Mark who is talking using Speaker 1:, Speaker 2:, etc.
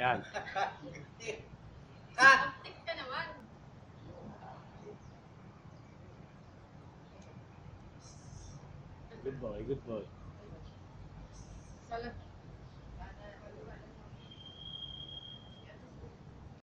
Speaker 1: Yan.
Speaker 2: Cut!
Speaker 3: Tik ka naman.
Speaker 1: Good boy, good boy.
Speaker 3: Salat.